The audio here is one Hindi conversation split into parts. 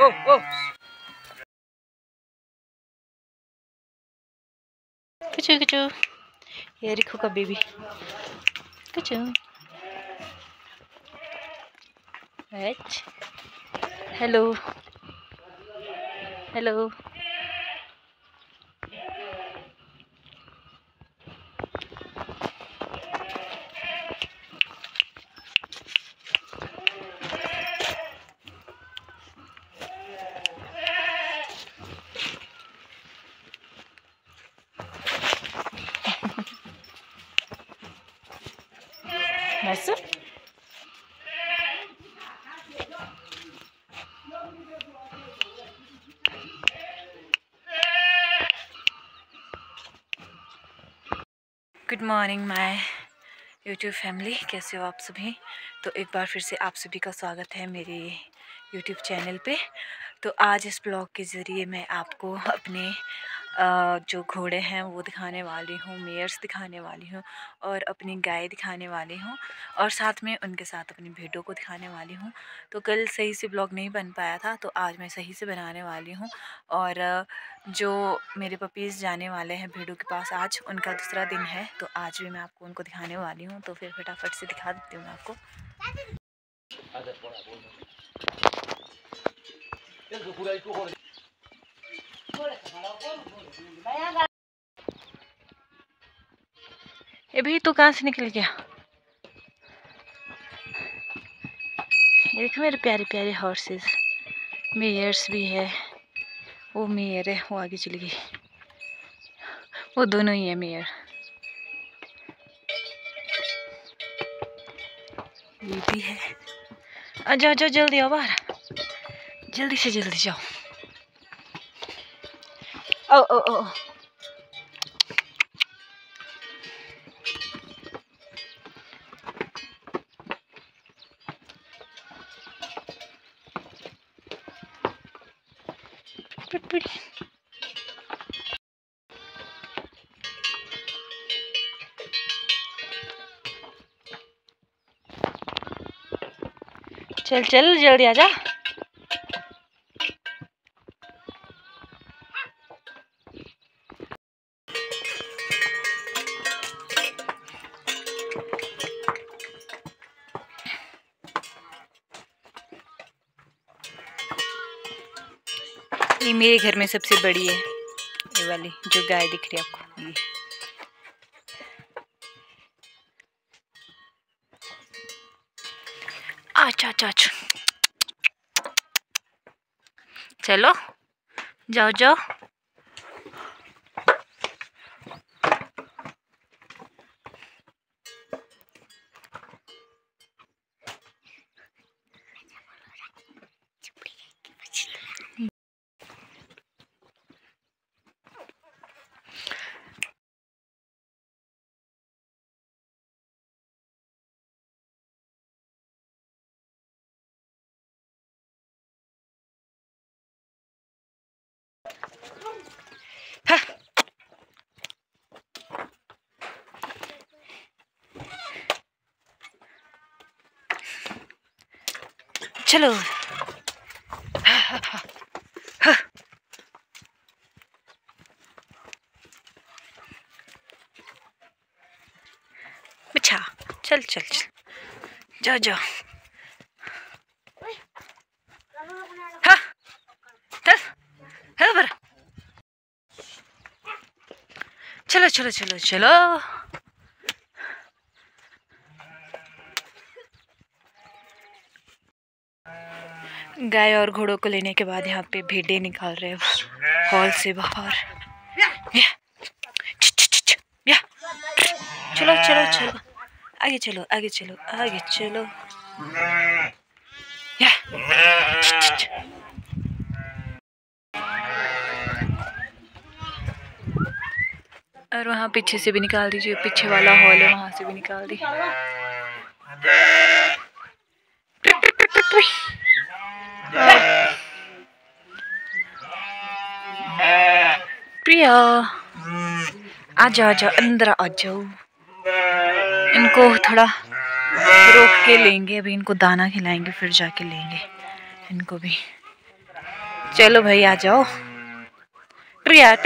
ओ ओ कुचू कुचू, ये रिखू का बेबी कुचू। Hello hello. बस good morning my YouTube family, कैसे हो आप सभी। तो एक बार फिर से आप सभी का स्वागत है मेरे यूट्यूब चैनल पे। तो आज इस ब्लॉग के ज़रिए मैं आपको अपने जो घोड़े हैं वो दिखाने वाली हूँ, मेयर्स दिखाने वाली हूँ और अपनी गाय दिखाने वाली हूँ और साथ में उनके साथ अपनी भेड़ों को दिखाने वाली हूँ। तो कल सही से ब्लॉग नहीं बन पाया था, तो आज मैं सही से बनाने वाली हूँ। और जो मेरे पपीज़ जाने वाले हैं भेड़ों के पास, आज उनका दूसरा दिन है, तो आज भी मैं आपको उनको दिखाने वाली हूँ। तो फिर फटाफट से दिखा देती हूँ मैं आपको। ये भाई तू कहाँ से निकल गया। ये देखो मेरे प्यारे प्यारे हॉर्सेस, मेयर्स भी है। वो मेयर है, वो आगे चली गई। वो दोनों ही है मेयर। ये भी है। आ जाओ जाओ, जल्दी आओ बाहर, जल्दी से जल्दी जाओ। ओ ओ ओ चल चल जल्दी आजा। ये मेरे घर में सबसे बड़ी है, ये वाली जो गाय दिख रही है आपको। ये अच्छा अच्छा अच्छा, चलो जाओ जाओ। हाँ। चलो अच्छा, चल चल चल, जाओ जाओ। हाँ चल, हाँ बरा, चलो चलो चलो चलो। गाय और घोड़ों को लेने के बाद यहाँ पे भेड़ें निकाल रहे हैं हॉल से बाहर। या चलो चलो चलो, आगे चलो आगे चलो आगे चलो। या और वहाँ पीछे से भी निकाल दीजिए, पीछे वाला हॉल है वहाँ से भी निकाल दी। प्रिया आ जाओ आ जाओ, अंदर आ जाओ। इनको थोड़ा रोक के लेंगे, अभी इनको दाना खिलाएंगे फिर जाके लेंगे इनको भी। चलो भाई आ जाओ। ट्रिया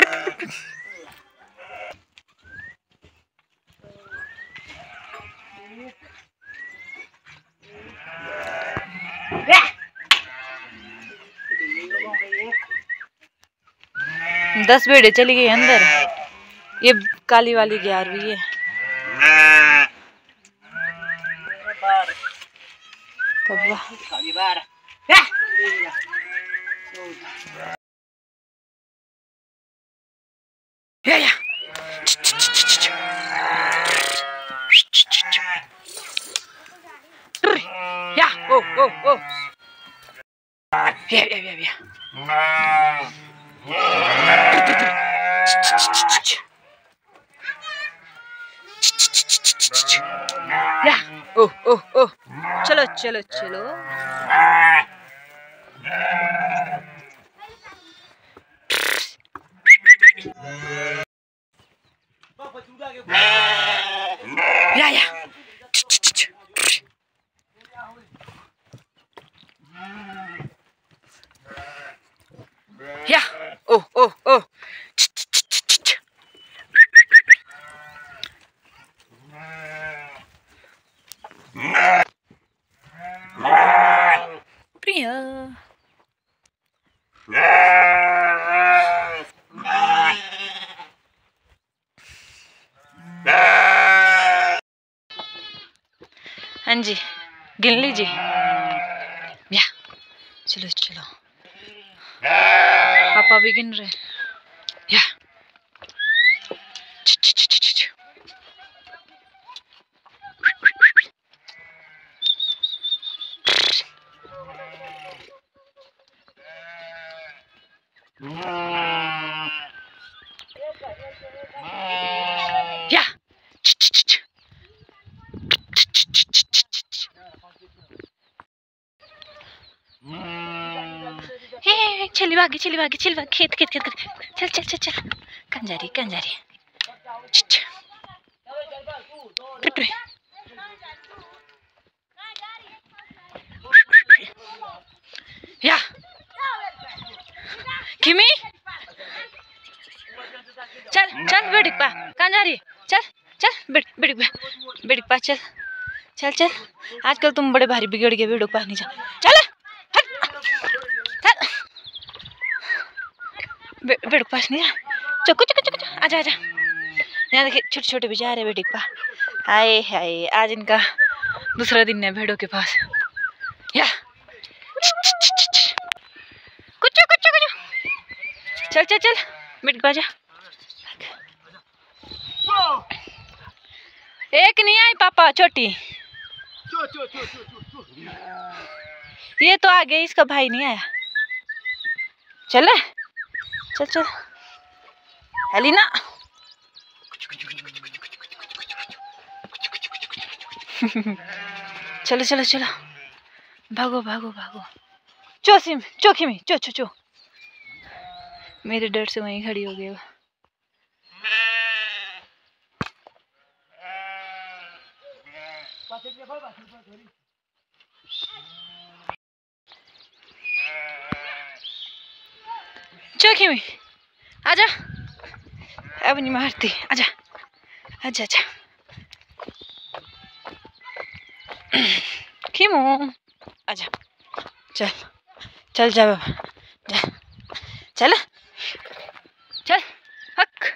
दस भेड़े चली गई अंदर। ये काली वाली 11वीं है। या ओ ओ ओ या ओ ओ ओ चलो चलो चलो। या या ओ ओ ओ प्रिया हाँ जी गिन लीजिए। या चलो चलो पापा भी गिन रहे। या या चली भागी खेत खेत खेत चल चल चल चल। कहाँ जा रही या किमी चल चल बेडिकपा कहाँ जा रही है? चल चल बेडिकपा चल चल चल। आजकल तुम बड़े भारी बिगड़ गए बेडिकपा नहीं जा। चल बेड के पास नहीं जा। चुक चुक चुक आजा आजा। यहाँ देखिए छोटे छोटे भी जा रहे बेड के पास। हाय हाय आज इनका दूसरा दिन है भेड़ों के पास। या कुछ कुछ कुछ चल चल चल बेड के पास जा। एक नहीं आई पापा छोटी। ये तो आ गई इसका भाई नहीं आया। चले चल चल एलिना। चलो चलो चलो भागो भागो भागो। चौकी में चो मेरे डर से वहीं खड़ी हो गई। चौकी में आजा अब नहीं मारती। आजा आजा आजा खीमू आजा चल चल जा बाबा जा चल चल हक।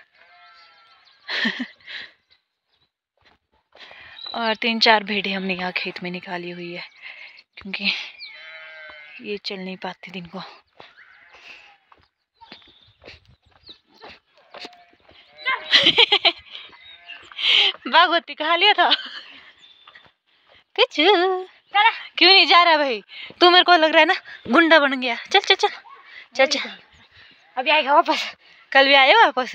और 3-4 भेड़े हमने यहाँ खेत में निकाली हुई है क्योंकि ये चल नहीं पाती दिन को। बागवती कहा लिया था कुछ क्यों नहीं जा रहा भाई? तू मेरे को लग रहा है ना गुंडा बन गया। चल चल चल चल चल अभी आएगा वापस। कल भी आएगा वापस।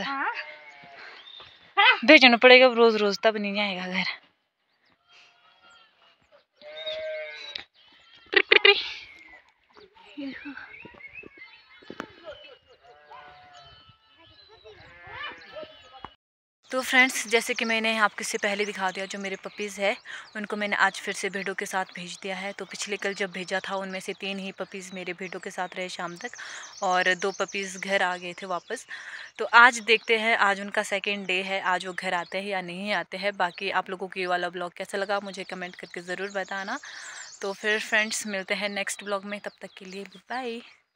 भेजना पड़ेगा रोज रोज तब नहीं आएगा घर। तो फ्रेंड्स, जैसे कि मैंने आपको इससे पहले दिखा दिया, जो मेरे पपीज़ है उनको मैंने आज फिर से भेड़ों के साथ भेज दिया है। तो पिछले कल जब भेजा था उनमें से 3 ही पपीज़ मेरे भेड़ों के साथ रहे शाम तक, और 2 पपीज़ घर आ गए थे वापस। तो आज देखते हैं, आज उनका सेकेंड डे है, आज वो घर आते हैं या नहीं आते हैं। बाकी आप लोगों को ये वाला ब्लॉग कैसा लगा मुझे कमेंट करके ज़रूर बताना। तो फिर फ्रेंड्स, मिलते हैं नेक्स्ट ब्लॉग में, तब तक के लिए बाय।